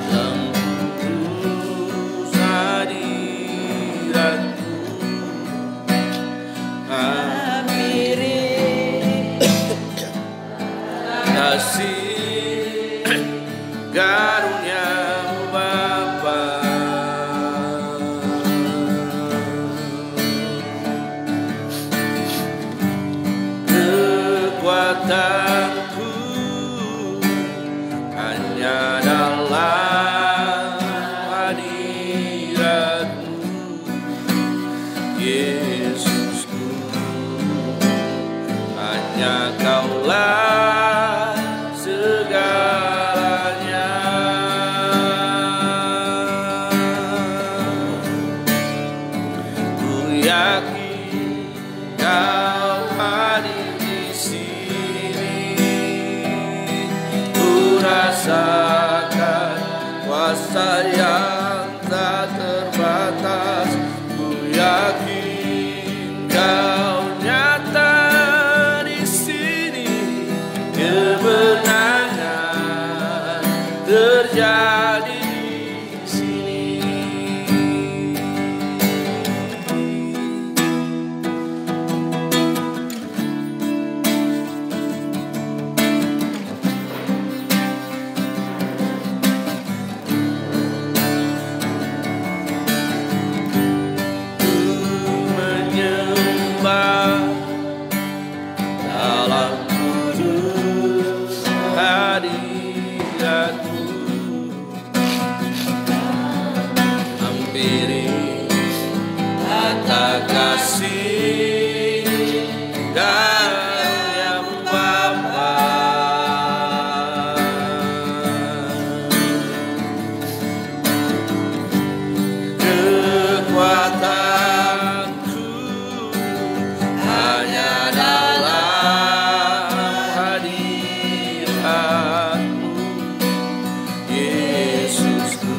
yang kudus hadiratmu, hampiri kasih karunia-Mu Bapa. Kekuatanku hanya dalam hadirat-Mu, Yesusku. Hanya Kaulah segalanya. Ku yakin Kau hadir di sini. Ku rasakan kuasa yang tak terbatas. Ku yakin Kau nyata di sini. Kemenangan terjadi di sini. Menyembah dalam kudus hadirat-Mu, hampiri kata kasih karunia-Mu Bapa. Kekuatanku hanya dalam hadirat-Mu, Yesusku.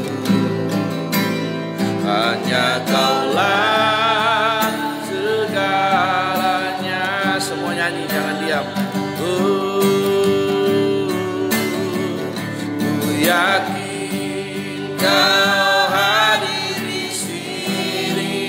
Hanya Kaulah segalanya. Semua nyanyi, jangan diam. Ku yakin Kau hadir di sini.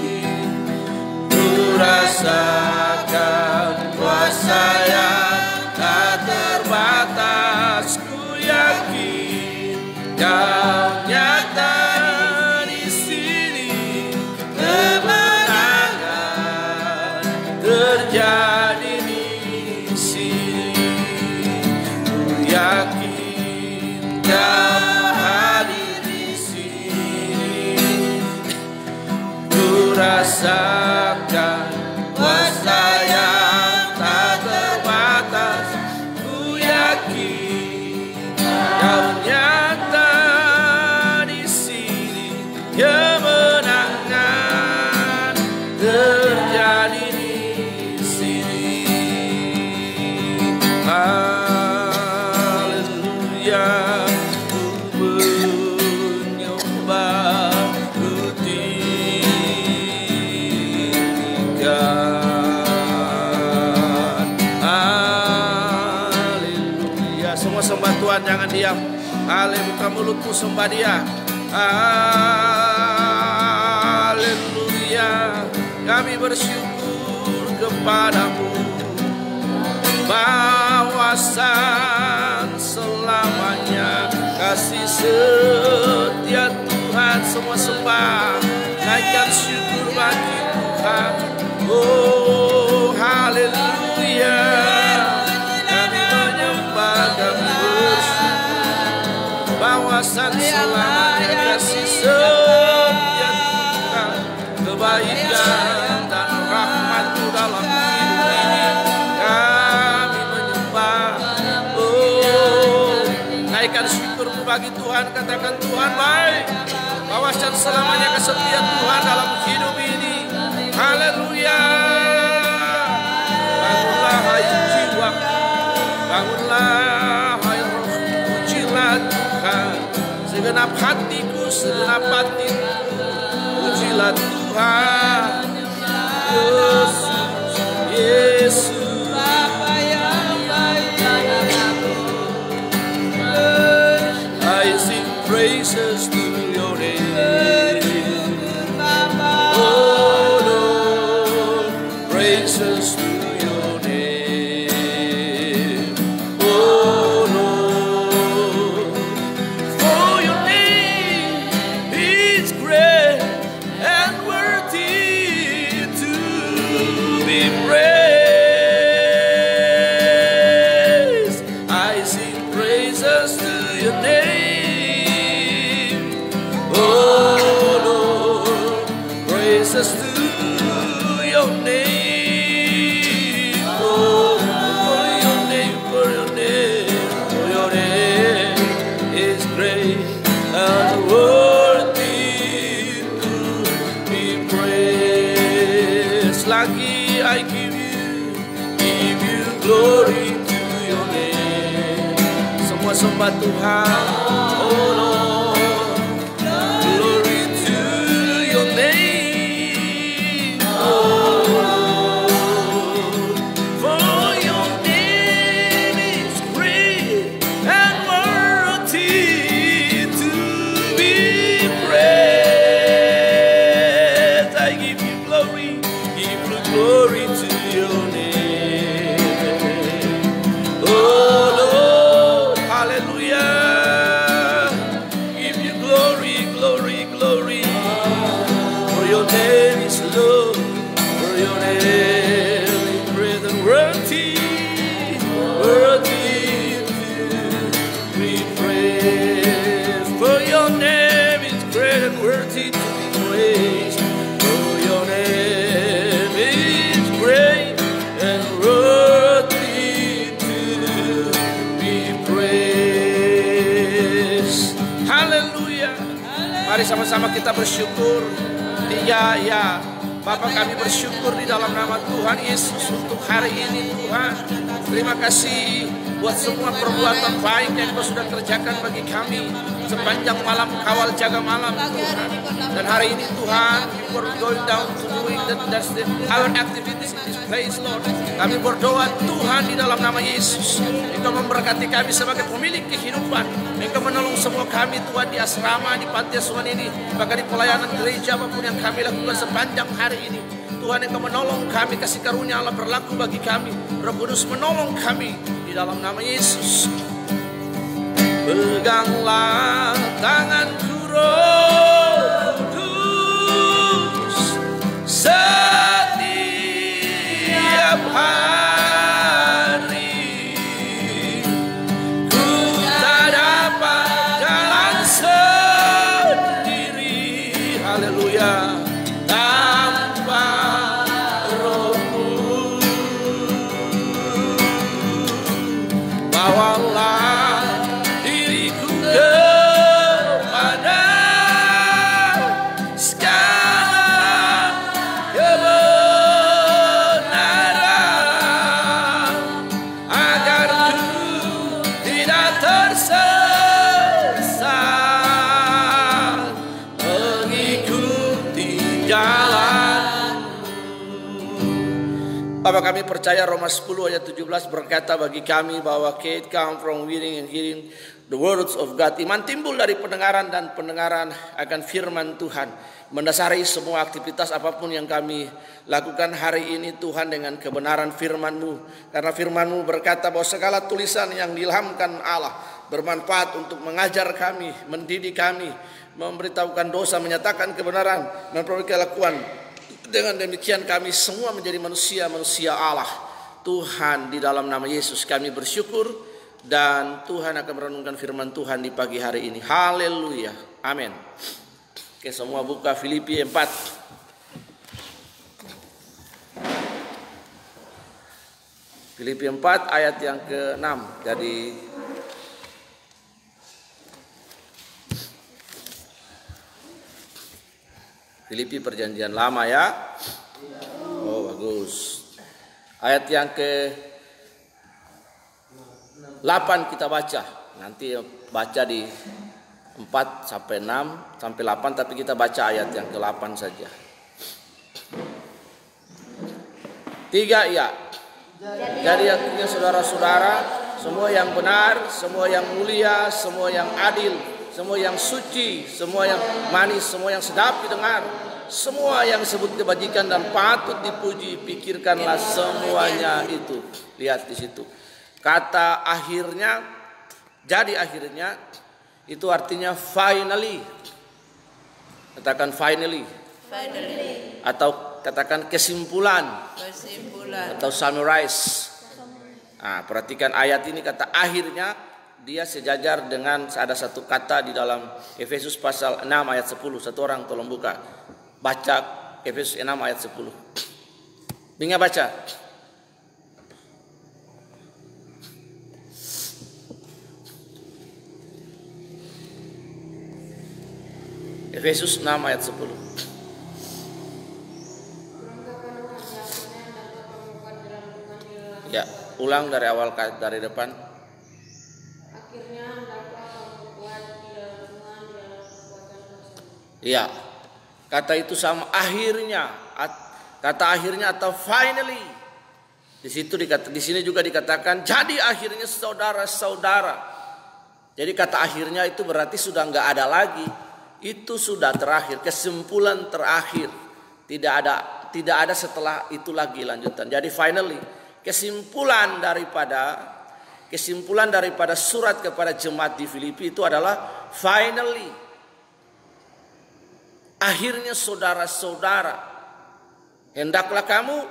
Ku rasakan kuasa yang tak terbatas. Ku yakin Kau nyata di sini. Kemenangan terjadi di sini. Ku yakin Kau hadir di sini. Ku rasakan kuasa yang tak terbatas. Ku yakin Kau nyata di sini. Kemenangan terjadi di sini. Haleluya. Ku menyembah, ku tinggikan. Haleluya. Semua sembah Tuhan, jangan diam. Haleluya, buka mulutmu, sembah Dia. Haleluya. Kami bersyukur kepada-Mu, bawasan selamanya kasih setia Tuhan. Semua sembah, naikkan syukur bagi Tuhan. Oh haleluya. Kami menyembah, kami bersyukur, bawasan selamanya kasih setia Tuhan. Kebaikan dan rahmat-Mu dalam hidup ini kami menyembah. Oh, naikkan syukurmu bagi Tuhan, katakan Tuhan baik. Bawasan selamanya kesetiaan Tuhan dalam hidup ini. Haleluya. Bangunlah hai jiwa, bangunlah hai roh, pujilah Tuhan. Segenap hatiku, segenap batinku, pujilah Tuhan. Yesus, Yesus, Bapa yang baik. I sing praise your name. Oh Lord, praises to your name. Oh, for your name, for your name, for your name is great and worthy to be praised. Lagi I give you glory to your name. Semua sembah Tuhan. Oh Lord, glory to your name. Oh Lord, for your name is great and worthy to be praised. I give you glory to your name. Oh Lord, hallelujah. Give you glory, glory, glory. For your name is love. For your name is great and worthy to be praised. For your name is great and worthy to be praised. For your name is great and worthy to be praised. Haleluya. Mari sama-sama kita bersyukur. Ya, Bapa, kami bersyukur di dalam nama Tuhan Yesus untuk hari ini Tuhan. Terima kasih buat semua perbuatan baik yang Kau sudah kerjakan bagi kami sepanjang malam kawal jaga malam Tuhan. Dan hari ini Tuhan, we were going down to doing our activities in this place, Lord. Kami berdoa Tuhan di dalam nama Yesus, Engkau memberkati kami sebagai pemilik kehidupan. Engkau menolong semua kami Tuhan di asrama, di panti asuhan ini, bahkan di pelayanan gereja apapun yang kami lakukan sepanjang hari ini. Tuhan, Engkau menolong kami, kasih karunia Allah berlaku bagi kami. Roh Kudus menolong kami di dalam nama Yesus. Peganglah tanganku Roh Kudus setiap hari. Ku tak dapat jalan sendiri. Haleluya. Bawalah diriku kepada segala kebenaran, agar ku tidak tersesat mengikuti jalan. Bapak, kami percaya Roma 10 ayat 17 berkata bagi kami bahwa faith come from hearing and hearing the words of God. Iman timbul dari pendengaran dan pendengaran akan firman Tuhan. Mendasari semua aktivitas apapun yang kami lakukan hari ini Tuhan dengan kebenaran firman-Mu. Karena firman-Mu berkata bahwa segala tulisan yang diilhamkan Allah bermanfaat untuk mengajar kami, mendidik kami, memberitahukan dosa, menyatakan kebenaran, memperoleh kelakuan. Dengan demikian kami semua menjadi manusia Allah. Tuhan, di dalam nama Yesus kami bersyukur, dan Tuhan akan merenungkan firman Tuhan di pagi hari ini. Haleluya. Amin. Oke, semua buka Filipi 4. Filipi 4 ayat yang ke-6. Jadi Filipi perjanjian lama ya. Oh, bagus. Ayat yang ke-8 kita baca. Nanti baca di 4 sampai 6 sampai 8, tapi kita baca ayat yang ke-8 saja. 3 ya. Jadi artinya saudara-saudara, semua yang benar, semua yang mulia, semua yang adil, semua yang suci, semua yang manis, semua yang sedap didengar, semua yang disebut kebajikan dan patut dipuji, pikirkanlah semuanya itu. Lihat di situ. Kata akhirnya, jadi akhirnya, itu artinya finally. Katakan finally. Finally. Atau katakan kesimpulan. Kesimpulan. Atau summarize. Nah, perhatikan ayat ini, kata akhirnya dia sejajar dengan ada satu kata di dalam Efesus pasal 6 ayat 10. Satu orang tolong buka. Baca Efesus 6 ayat 10. Binga baca. Efesus 6 ayat 10. Ya, ulang dari awal dari depan. Ya, kata itu sama akhirnya, kata akhirnya atau finally. Di sini juga dikatakan jadi akhirnya saudara-saudara. Jadi kata akhirnya itu berarti sudah nggak ada lagi. Itu sudah terakhir, kesimpulan terakhir. Tidak ada setelah itu lagi lanjutan. Jadi finally, kesimpulan daripada surat kepada jemaat di Filipi itu adalah finally. Akhirnya saudara-saudara, hendaklah kamu,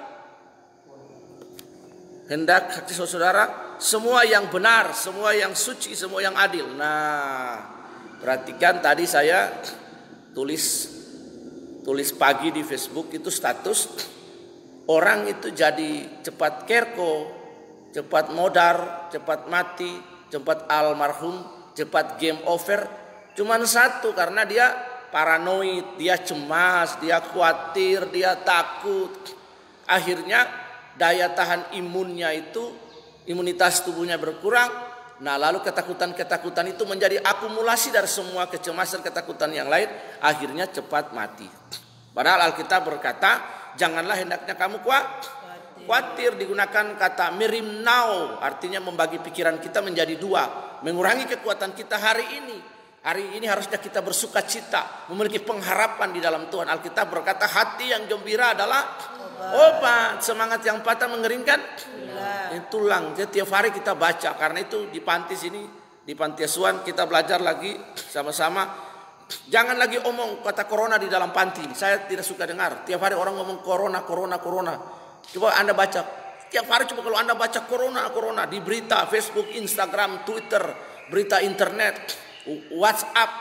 saudara, semua yang benar, semua yang suci, semua yang adil. Nah, perhatikan tadi saya tulis pagi di Facebook itu status, orang itu jadi cepat kerko, cepat modar, cepat mati, cepat almarhum, cepat game over. Cuman satu, karena dia paranoid, dia cemas, dia khawatir, dia takut. Akhirnya daya tahan imunnya itu, imunitas tubuhnya berkurang. Nah, lalu ketakutan itu menjadi akumulasi dari semua kecemasan, ketakutan yang lain. Akhirnya cepat mati. Padahal Alkitab berkata, janganlah hendaknya kamu khawatir. Digunakan kata mirimnau, artinya membagi pikiran kita menjadi dua. Mengurangi kekuatan kita hari ini. Hari ini harusnya kita bersuka cita, memiliki pengharapan di dalam Tuhan. Alkitab berkata hati yang gembira adalah obat. Semangat yang patah mengeringkan tulang. Jadi tiap hari kita baca. Karena itu di panti sini, di panti asuhan kita belajar lagi sama-sama. Jangan lagi omong kata corona di dalam panti. Saya tidak suka dengar. Tiap hari orang ngomong corona. Coba Anda baca. Tiap hari coba kalau Anda baca corona di berita, Facebook, Instagram, Twitter, berita internet, WhatsApp,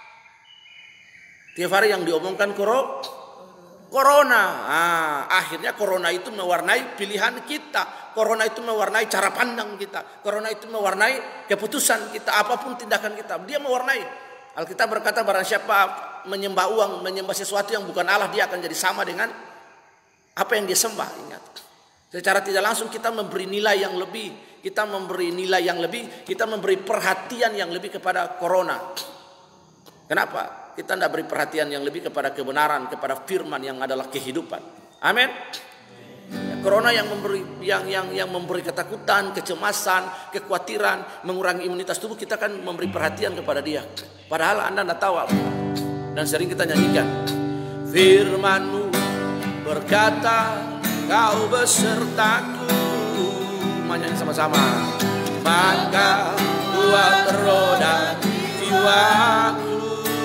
tiap hari yang diomongkan corona. Akhirnya corona itu mewarnai pilihan kita. Corona itu mewarnai cara pandang kita. Corona itu mewarnai keputusan kita. Apapun tindakan kita, dia mewarnai. Alkitab berkata barang siapa menyembah uang, menyembah sesuatu yang bukan Allah, dia akan jadi sama dengan apa yang dia sembah. Ingat, secara tidak langsung kita memberi nilai yang lebih. Kita memberi perhatian yang lebih kepada corona. Kenapa? Kita tidak beri perhatian yang lebih kepada kebenaran, kepada firman yang adalah kehidupan. Amin. Corona yang memberi ketakutan, kecemasan, kekhawatiran, mengurangi imunitas tubuh, kita kan memberi perhatian kepada dia. Padahal Anda tidak tahu apa. Dan sering kita nyanyikan, firman-Mu berkata, Kau besertaku. Nyanyi sama-sama. Maka kuat roda jiwaku,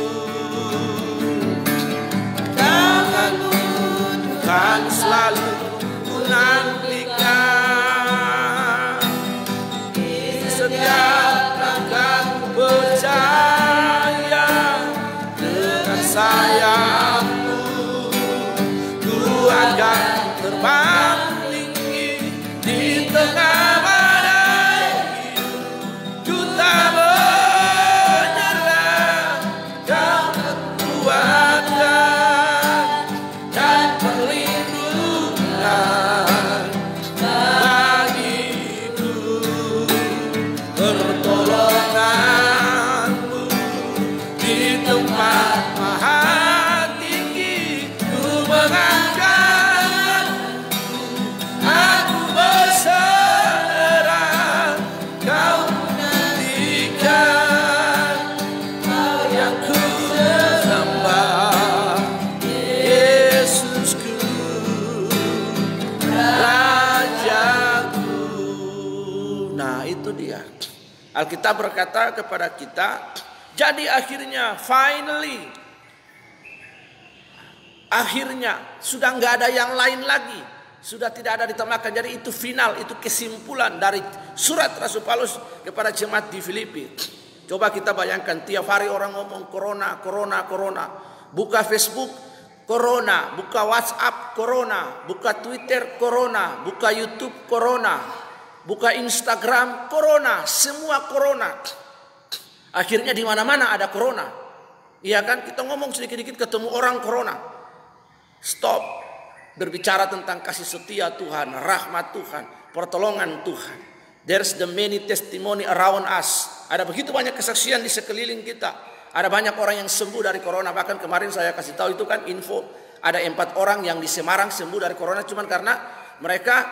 tangan-Mu kan selalu ku nantikan. Di setiap langkahku percaya, dengan sayap-Mu ku akan terbang tinggi di tengah badai. Ku tak menyerah, Kau kekuatan dan perlindungan bagiku. Pertolongan-Mu di tempat maha tinggi, ku mengangkat, aku berserah, Kau nantikan, Kau yang ku sembah, Yesusku, Rajaku. Nah, itu dia. Alkitab berkata kepada kita, jadi akhirnya, finally, akhirnya sudah nggak ada yang lain lagi. sudah tidak ada ditambahkan. Jadi itu final, itu kesimpulan dari surat Rasul Paulus kepada jemaat di Filipi. Coba kita bayangkan, tiap hari orang ngomong corona, corona, corona. Buka Facebook, corona. Buka WhatsApp, corona. Buka Twitter, corona. Buka YouTube, corona. Buka Instagram, corona. Semua corona. Akhirnya di mana-mana ada corona. Iya kan? Kita ngomong sedikit-sedikit ketemu orang corona. Stop. Berbicara tentang kasih setia Tuhan, rahmat Tuhan, pertolongan Tuhan. There's the many testimony around us. Ada begitu banyak kesaksian di sekeliling kita. Ada banyak orang yang sembuh dari corona. Bahkan kemarin saya kasih tahu itu kan info. Ada 4 orang yang di Semarang sembuh dari corona. Cuman karena mereka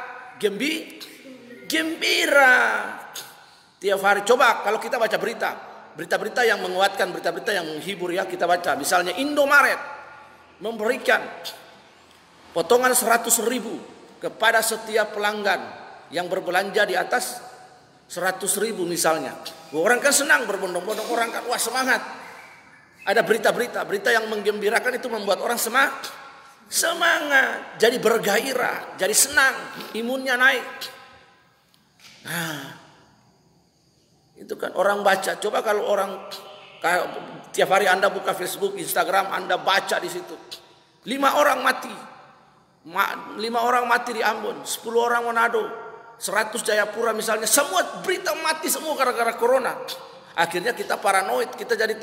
gembira. Tiap hari. Coba kalau kita baca berita. Berita-berita yang menguatkan, berita-berita yang menghibur ya kita baca. Misalnya Indomaret memberikan potongan 100.000 kepada setiap pelanggan yang berbelanja di atas 100.000 misalnya. Orang kan senang, berbondong-bondong orang kan, wah semangat. Ada berita yang menggembirakan, itu membuat orang semangat, jadi bergairah, jadi senang, imunnya naik. Nah, itu kan orang baca. Coba kalau orang tiap hari Anda buka Facebook, Instagram, Anda baca di situ. 5 orang mati. 5 orang mati di Ambon, 10 orang Manado, 100 Jayapura misalnya, semua berita mati semua gara-gara corona. Akhirnya kita paranoid, kita jadi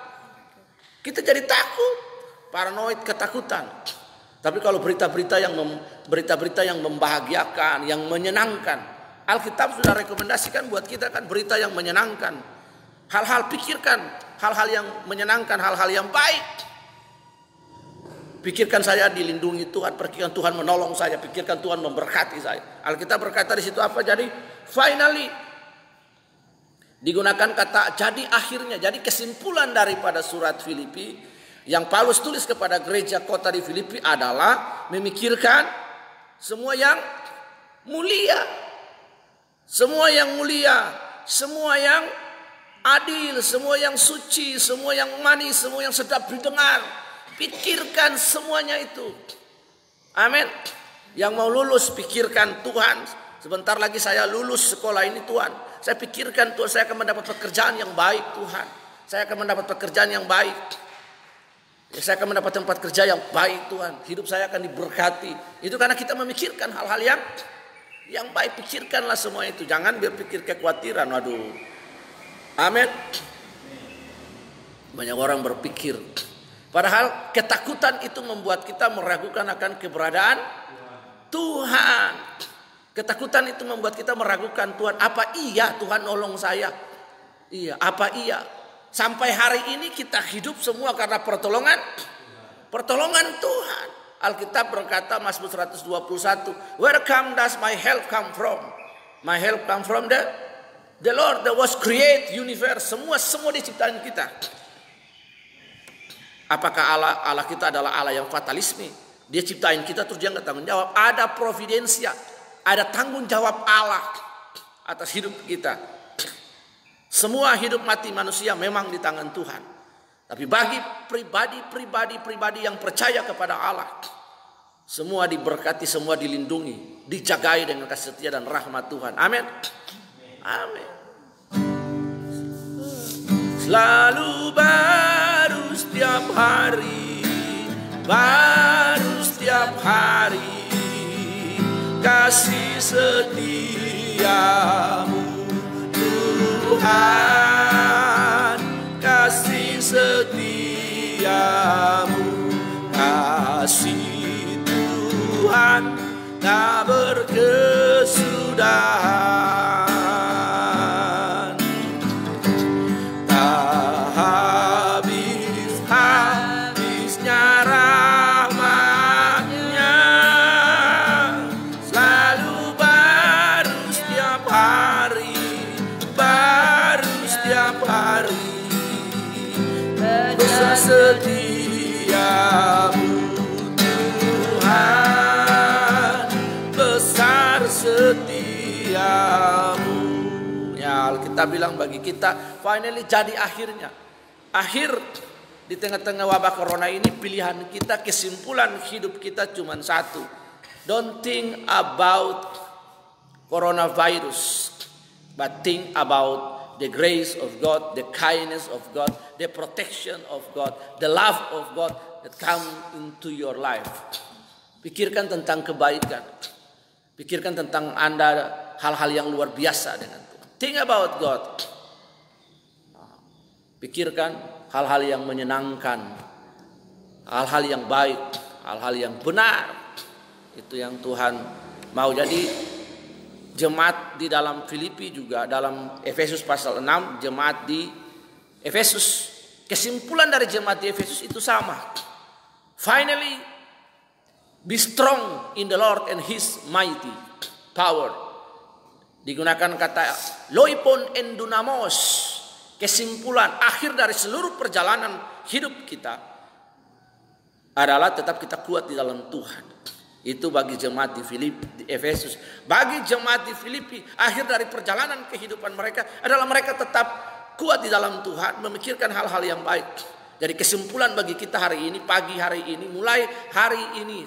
takut, paranoid, ketakutan. Tapi kalau berita-berita yang membahagiakan, yang menyenangkan, Alkitab sudah rekomendasikan buat kita kan berita yang menyenangkan. Pikirkan hal-hal yang menyenangkan, hal-hal yang baik. Pikirkan saya dilindungi Tuhan, pikirkan Tuhan menolong saya, pikirkan Tuhan memberkati saya. Alkitab berkata di situ apa? Jadi finally digunakan kata jadi akhirnya. Jadi kesimpulan daripada surat Filipi yang Paulus tulis kepada gereja kota di Filipi adalah memikirkan semua yang mulia. Semua yang mulia, semua yang adil, semua yang suci, semua yang manis, semua yang sedap didengar. Pikirkan semuanya itu. Amin. Yang mau lulus, pikirkan Tuhan. Sebentar lagi saya lulus sekolah ini Tuhan. Saya pikirkan Tuhan, saya akan mendapat pekerjaan yang baik Tuhan. Saya akan mendapat pekerjaan yang baik. Saya akan mendapat tempat kerja yang baik Tuhan. Hidup saya akan diberkati. Itu karena kita memikirkan hal-hal yang baik. Pikirkanlah semua itu. Jangan berpikir kekhawatiran. Waduh. Amin. Banyak orang berpikir. Padahal ketakutan itu membuat kita meragukan akan keberadaan Tuhan. Ketakutan itu membuat kita meragukan Tuhan. Apa iya Tuhan nolong saya? Iya, apa iya? Sampai hari ini kita hidup semua karena pertolongan Tuhan. Alkitab berkata Mazmur 121, where does my help come from? My help come from the Lord that was create universe. Semua diciptain kita. Apakah Allah kita adalah Allah yang fatalisme? Dia ciptain kita terus dia nggak tanggung jawab. Ada providensia, ada tanggung jawab Allah atas hidup kita. Semua hidup mati manusia memang di tangan Tuhan. Tapi bagi pribadi yang percaya kepada Allah, semua diberkati, semua dilindungi, dijagai dengan kasih setia dan rahmat Tuhan. Amin. Amin. Selalu baru setiap hari, baru setiap hari, kasih setiamu Tuhan, kasih setiamu, kasih Tuhan tak berkesudahan. Setiamu Tuhan, besar setiamu. Ya, Alkitab bilang bagi kita finally jadi akhirnya. Akhir di tengah-tengah wabah corona ini, pilihan kita, kesimpulan hidup kita cuma satu. Don't think about coronavirus, but think about the grace of God, the kindness of God, the protection of God, the love of God that come into your life. Pikirkan tentang kebaikan. Pikirkan tentang Anda hal-hal yang luar biasa dengan Tuhan. Think about God. Pikirkan hal-hal yang menyenangkan, hal-hal yang baik, hal-hal yang benar. Itu yang Tuhan mau. Jadi jemaat di dalam Filipi juga, dalam Efesus pasal 6, jemaat di Efesus, kesimpulan dari jemaat di Efesus itu sama. Finally, be strong in the Lord and His mighty power. Digunakan kata loipon en dunamos. Kesimpulan akhir dari seluruh perjalanan hidup kita adalah tetap kita kuat di dalam Tuhan. Itu bagi jemaat di Efesus. Bagi jemaat di Filipi, akhir dari perjalanan kehidupan mereka adalah mereka tetap kuat di dalam Tuhan, memikirkan hal-hal yang baik. Jadi kesimpulan bagi kita hari ini, pagi hari ini, mulai hari ini,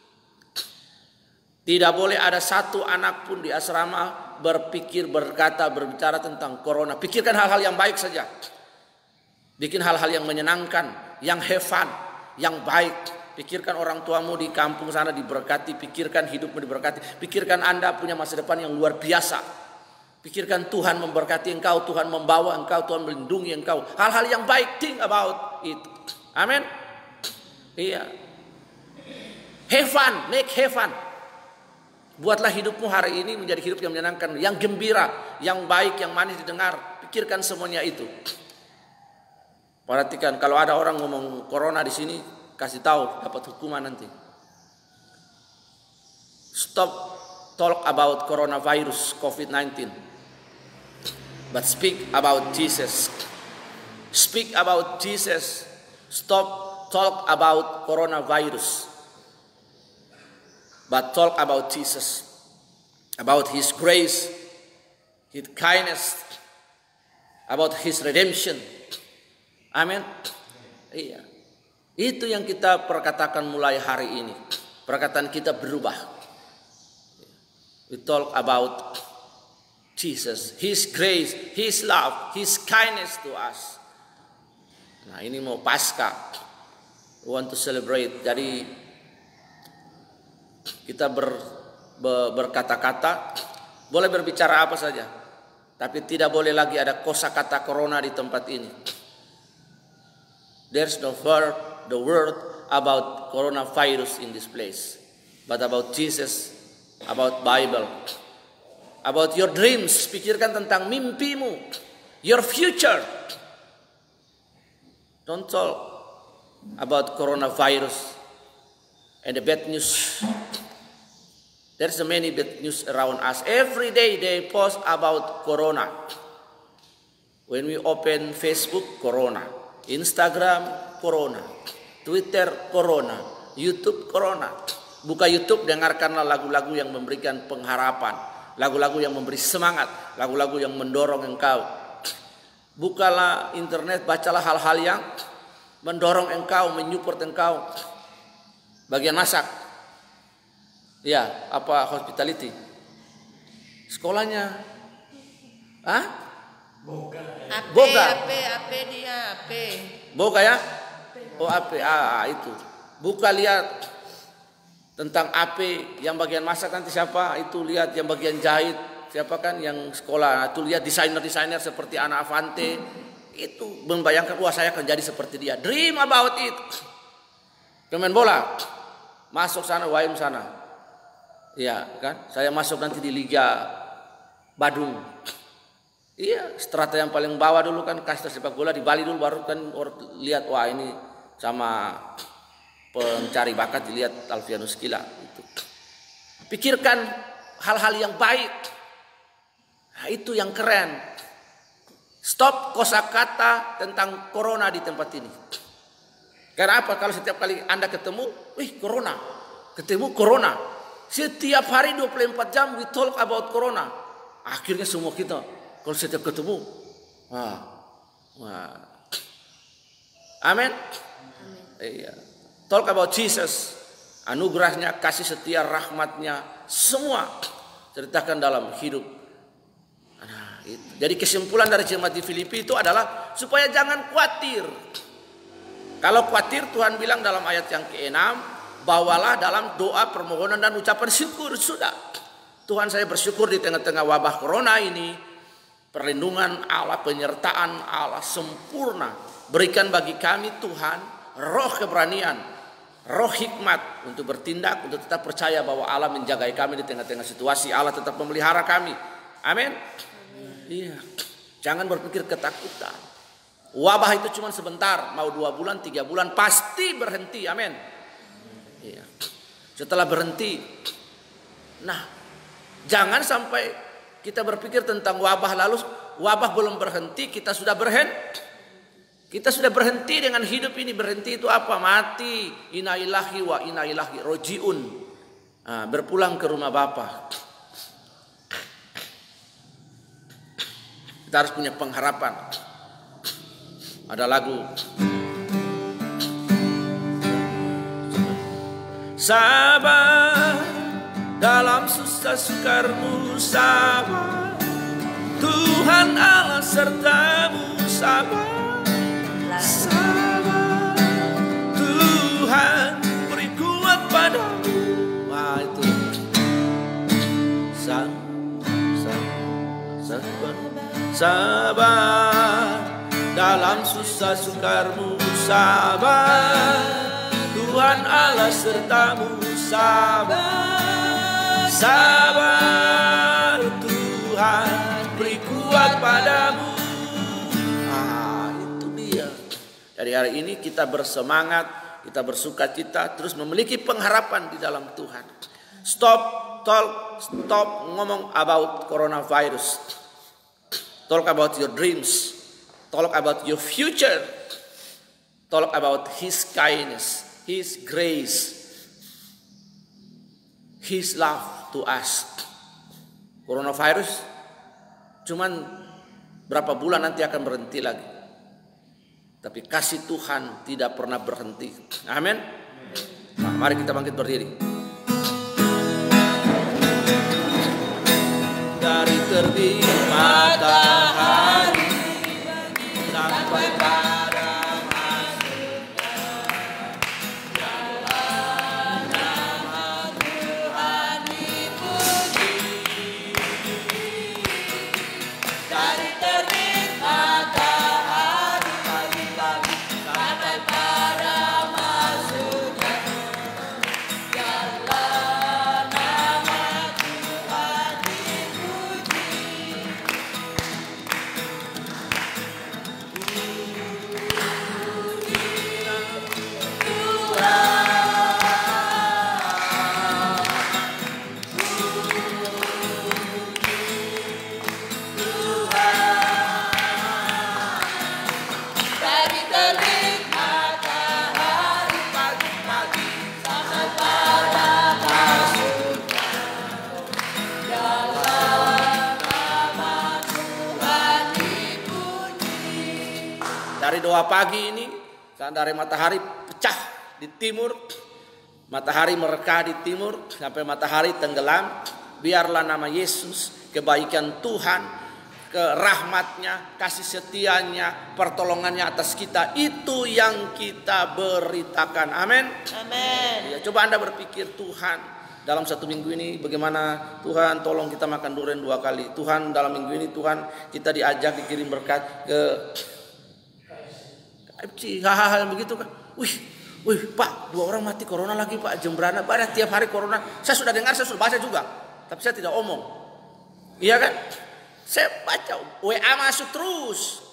tidak boleh ada satu anak pun di asrama berpikir, berkata, berbicara tentang corona. Pikirkan hal-hal yang baik saja. Bikin hal-hal yang menyenangkan, yang have fun, yang baik. Pikirkan orang tuamu di kampung sana diberkati. Pikirkan hidupmu diberkati. Pikirkan Anda punya masa depan yang luar biasa. Pikirkan Tuhan memberkati engkau, Tuhan membawa engkau, Tuhan melindungi engkau. Hal-hal yang baik, think about it. Amin. Iya. Have fun, make have fun. Buatlah hidupmu hari ini menjadi hidup yang menyenangkan, yang gembira, yang baik, yang manis didengar. Pikirkan semuanya itu. Perhatikan kalau ada orang ngomong corona di sini, kasih tahu dapat hukuman nanti. Stop talk about coronavirus, COVID-19. But speak about Jesus. Speak about Jesus. Stop talk about coronavirus. But talk about Jesus, about His grace, His kindness, about His redemption. Amin. Iya. Itu yang kita perkatakan mulai hari ini. Perkataan kita berubah. We talk about Jesus, His grace, His love, His kindness to us. Nah, ini mau Paskah. We want to celebrate. Jadi kita berkata-kata, boleh berbicara apa saja, tapi tidak boleh lagi ada kosakata corona di tempat ini. There's no word about coronavirus in this place, but about Jesus, about Bible, about your dreams. Pikirkan tentang mimpimu, your future. Don't talk about coronavirus and the bad news. There's so many bad news around us. Every day they post about corona. When we open Facebook, corona. Instagram, corona. Twitter, corona. YouTube, corona. Buka YouTube, dengarkanlah lagu-lagu yang memberikan pengharapan. Lagu-lagu yang memberi semangat. Lagu-lagu yang mendorong engkau. Bukalah internet, bacalah hal-hal yang mendorong engkau, menyupport engkau. Bagian masak. Ya, apa hospitality? Sekolahnya? Hah? Boga. Boga ya? Oh, AP. Itu. Buka lihat tentang AP yang bagian masak nanti siapa? Itu lihat yang bagian jahit siapa kan yang sekolah. Itu lihat desainer-desainer seperti Ana Avante. Itu membayangkan wah saya akan jadi seperti dia. Dream about it. Pemain bola. Masuk sana, Waim sana. Iya kan, saya masuk nanti di Liga Badung. Iya, strata yang paling bawah dulu kan kasta sepak bola di Bali dulu, baru kan lihat wah ini sama pencari bakat dilihat Alfianus Kila itu. Pikirkan hal-hal yang baik. Nah, itu yang keren. Stop kosakata tentang corona di tempat ini. Karena apa? Kalau setiap kali Anda ketemu, corona. Ketemu corona. Setiap hari 24 jam we talk about corona. Akhirnya semua kita kalau setiap ketemu, Amin. Iya. Talk about Jesus. anugerahnya, kasih setia, rahmatnya, semua ceritakan dalam hidup. Nah, itu. Jadi kesimpulan dari jemaat di Filipi itu adalah supaya jangan khawatir. Kalau khawatir, Tuhan bilang dalam ayat yang ke-6, bawalah dalam doa, permohonan dan ucapan syukur. Sudah. Tuhan, saya bersyukur di tengah-tengah wabah corona ini, perlindungan Allah, penyertaan Allah sempurna. Berikan bagi kami Tuhan roh keberanian, roh hikmat untuk bertindak, untuk tetap percaya bahwa Allah menjaga kami di tengah-tengah situasi. Allah tetap memelihara kami. Amin. Iya. Jangan berpikir ketakutan. Wabah itu cuma sebentar, mau 2 bulan, 3 bulan, pasti berhenti. Amin. Iya. Setelah berhenti, nah, jangan sampai kita berpikir tentang wabah lalu wabah belum berhenti, kita sudah berhenti. Kita sudah berhenti dengan hidup ini. Berhenti itu apa? Mati. Inna ilahi wa inna ilahi rojiun. Nah, berpulang ke rumah Bapa. Kita harus punya pengharapan. Ada lagu. Sabar dalam susah sukarmu, sabar. Tuhan Allah sertamu, sabar. Sabar, Tuhan beri kuat padamu. Wah, itu sabar dalam susah sukarmu, sabar. Tuhan Allah sertamu, sabar. Sabar, Tuhan beri kuat padamu. Dari hari ini kita bersemangat, kita bersukacita, terus memiliki pengharapan di dalam Tuhan. Stop ngomong about coronavirus. Talk about your dreams. Talk about your future. Talk about His kindness, His grace, His love to us. Coronavirus cuman berapa bulan nanti akan berhenti lagi. Tapi kasih Tuhan tidak pernah berhenti. Amin. Nah, mari kita bangkit berdiri. Dari terbit matahari sampai pada masuknya, jalan nama Tuhan dipuji. Dari terbit matahari dari doa pagi ini, saat dari matahari pecah di timur, matahari mereka di timur sampai matahari tenggelam, biarlah nama Yesus, kebaikan Tuhan, rahmatnya, kasih setianya, pertolongannya atas kita, itu yang kita beritakan. Amin. Amin. Ya, coba Anda berpikir, Tuhan, dalam 1 minggu ini bagaimana Tuhan tolong kita makan durian 2 kali. Tuhan dalam minggu ini Tuhan kita diajak dikirim berkat ke hal-hal begitu kan. Wih Pak, 2 orang mati corona lagi Pak, Jembrana, banyak tiap hari corona. Saya sudah dengar, saya sudah baca juga, tapi saya tidak omong. Iya kan? Saya baca, WA masuk terus.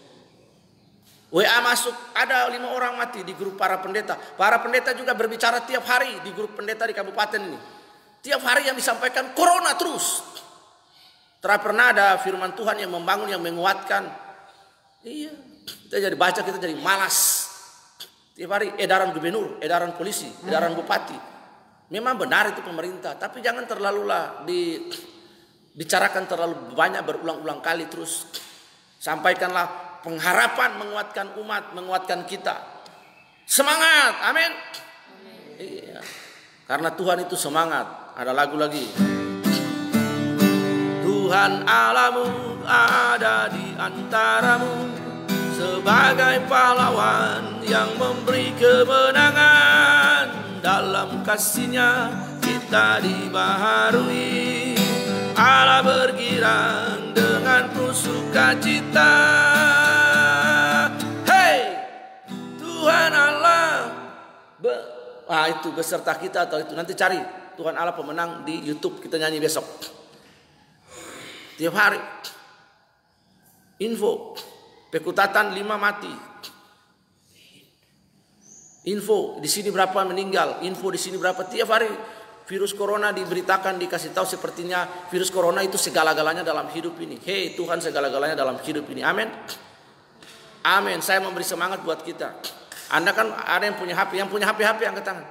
WA masuk, ada 5 orang mati di grup para pendeta. Para pendeta juga berbicara tiap hari di grup pendeta di kabupaten ini. Tiap hari yang disampaikan corona terus. Pernah ada firman Tuhan yang membangun, yang menguatkan. Iya. Kita jadi baca, kita jadi malas. Tiap hari edaran gubernur, edaran polisi, edaran bupati. Memang benar itu pemerintah, tapi jangan terlalulah dibicarakan terlalu banyak berulang-ulang kali terus. Sampaikanlah pengharapan, menguatkan umat, menguatkan kita. Semangat, amin. Iya. Karena Tuhan itu semangat. Ada lagu lagi. Tuhan Allahmu ada di antaramu, sebagai pahlawan yang memberi kemenangan. Dalam kasih-Nya kita dibaharui, Allah bergirang dengan penuh sukacita. Hey, Tuhan Allah itu beserta kita. Atau itu nanti cari Tuhan Allah pemenang di YouTube, kita nyanyi besok. Tiap hari info Pekutatan 5 mati, info di sini berapa meninggal, info di sini berapa. Tiap hari virus corona diberitakan, dikasih tahu, sepertinya virus corona itu segala-galanya dalam hidup ini. Hei, Tuhan segala-galanya dalam hidup ini. Amin. Amin. Saya memberi semangat buat kita. Anda kan ada yang punya HP, angkat tangan.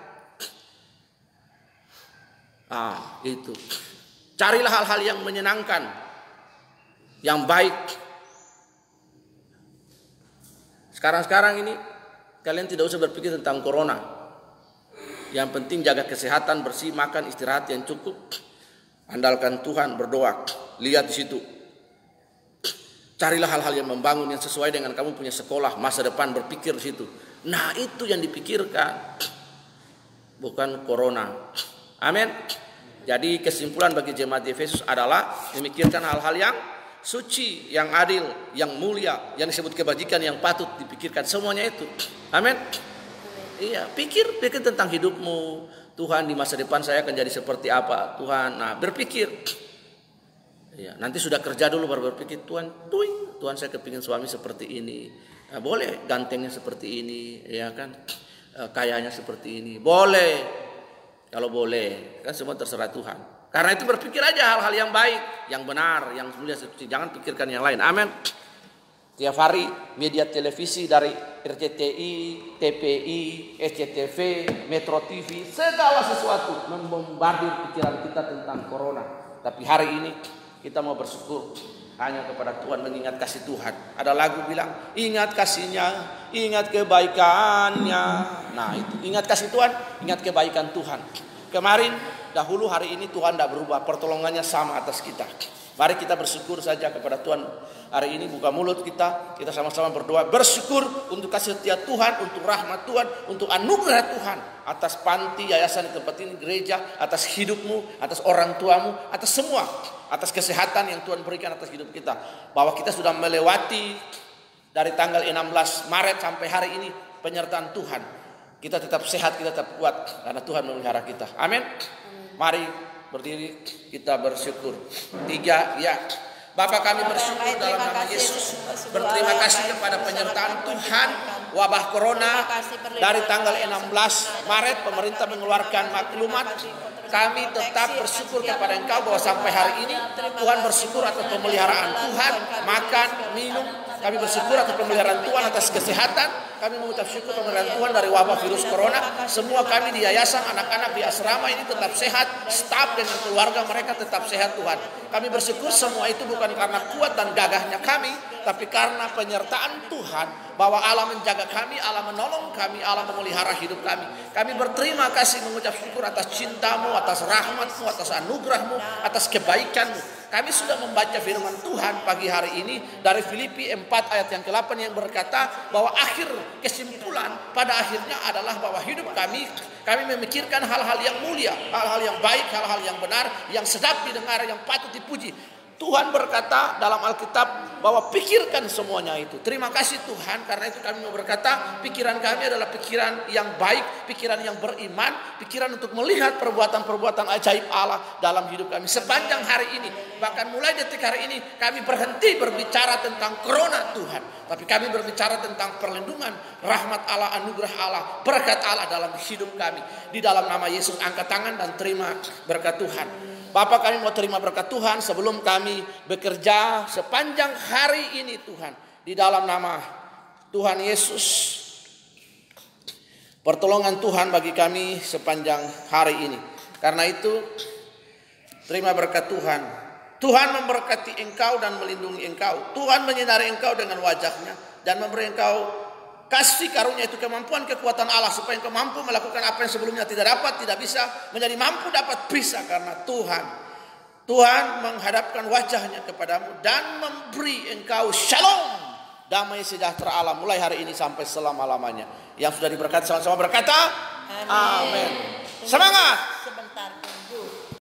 Itu. Carilah hal-hal yang menyenangkan, yang baik. Sekarang ini kalian tidak usah berpikir tentang corona. Yang penting jaga kesehatan, bersih, makan, istirahat yang cukup. Andalkan Tuhan, berdoa. Lihat di situ. Carilah hal-hal yang membangun, yang sesuai dengan kamu punya sekolah, masa depan, berpikir di situ. Nah, itu yang dipikirkan. Bukan corona. Amin. Jadi kesimpulan bagi jemaat di Efesus adalah memikirkan hal-hal yang suci, yang adil, yang mulia, yang disebut kebajikan, yang patut dipikirkan, semuanya itu. Amin. Iya, pikir tentang hidupmu. Tuhan, di masa depan saya akan jadi seperti apa? Tuhan, berpikir. Iya, nanti sudah kerja dulu baru berpikir, Tuhan saya kepingin suami seperti ini. Boleh gantengnya seperti ini, ya kan? Kayanya seperti ini. Boleh. Kalau boleh, kan semua terserah Tuhan. Karena itu berpikir aja hal-hal yang baik, yang benar, yang mulia, suci. Jangan pikirkan yang lain. Amin. Tiap hari media televisi dari RCTI, TPI, SCTV, Metro TV, segala sesuatu membombardir pikiran kita tentang corona. Tapi hari ini kita mau bersyukur hanya kepada Tuhan, mengingat kasih Tuhan. Ada lagu bilang, ingat kasih-Nya, ingat kebaikan-Nya. Nah itu, ingat kasih Tuhan, ingat kebaikan Tuhan. Kemarin, dahulu, hari ini Tuhan tidak berubah, pertolongannya sama atas kita. Mari kita bersyukur saja kepada Tuhan. Hari ini buka mulut kita sama-sama berdoa, bersyukur untuk kasih setia Tuhan, untuk rahmat Tuhan, untuk anugerah Tuhan atas panti yayasan di tempat ini, gereja, atas hidupmu, atas orang tuamu, atas semua, atas kesehatan yang Tuhan berikan atas hidup kita. Bahwa kita sudah melewati dari tanggal 16 Maret sampai hari ini penyertaan Tuhan. Kita tetap sehat, kita tetap kuat karena Tuhan memelihara kita. Amin. Mari berdiri, kita bersyukur. 3, ya. Bapa, kami bersyukur dalam nama Yesus. Berterima kasih kepada penyertaan Tuhan. Wabah corona dari tanggal 16 Maret pemerintah mengeluarkan maklumat. Kami tetap bersyukur kepada Engkau bahwa sampai hari ini Tuhan bersyukur atas pemeliharaan Tuhan, makan, minum. Kami bersyukur atas pemeliharaan Tuhan atas kesehatan. Kami mengucap syukur pemeliharaan Tuhan dari wabah virus corona. Semua kami di yayasan, anak-anak di asrama ini tetap sehat. Staf dengan keluarga mereka tetap sehat Tuhan. Kami bersyukur semua itu bukan karena kuat dan gagahnya kami, tapi karena penyertaan Tuhan. Bahwa Allah menjaga kami, Allah menolong kami, Allah memelihara hidup kami. Kami berterima kasih, mengucap syukur atas cinta-Mu, atas rahmat-Mu, atas anugerah-Mu, atas kebaikan-Mu. Kami sudah membaca firman Tuhan pagi hari ini dari Filipi 4 ayat yang ke-8 yang berkata bahwa akhir kesimpulan pada akhirnya adalah bahwa hidup kami memikirkan hal-hal yang mulia, hal-hal yang baik, hal-hal yang benar, yang sedap didengar, yang patut dipuji. Tuhan berkata dalam Alkitab bahwa pikirkan semuanya itu. Terima kasih Tuhan, karena itu kami mau berkata pikiran kami adalah pikiran yang baik, pikiran yang beriman, pikiran untuk melihat perbuatan-perbuatan ajaib Allah dalam hidup kami sepanjang hari ini. Bahkan mulai detik hari ini kami berhenti berbicara tentang corona Tuhan, tapi kami berbicara tentang perlindungan, rahmat Allah, anugerah Allah, berkat Allah dalam hidup kami. Di dalam nama Yesus angkat tangan dan terima berkat Tuhan. Bapak, kami mau terima berkat Tuhan sebelum kami bekerja sepanjang hari ini Tuhan. Di dalam nama Tuhan Yesus. Pertolongan Tuhan bagi kami sepanjang hari ini. Karena itu terima berkat Tuhan. Tuhan memberkati engkau dan melindungi engkau. Tuhan menyinari engkau dengan wajah-Nya dan memberi engkau kasih karunia itu kemampuan kekuatan Allah supaya engkau mampu melakukan apa yang sebelumnya tidak dapat, tidak bisa, menjadi mampu dapat bisa karena Tuhan menghadapkan wajahnya kepadamu dan memberi engkau shalom, damai sejahtera Allah mulai hari ini sampai selama-lamanya. Yang sudah diberkati sama-sama berkata amin. Semangat.